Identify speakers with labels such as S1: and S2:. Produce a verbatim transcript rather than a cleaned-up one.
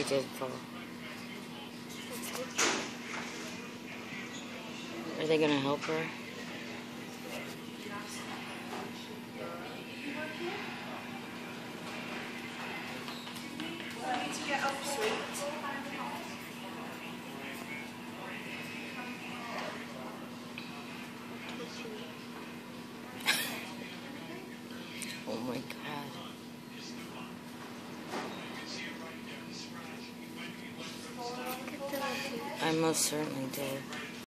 S1: she did fall. Are they gonna help her? Oh my God. I most certainly did.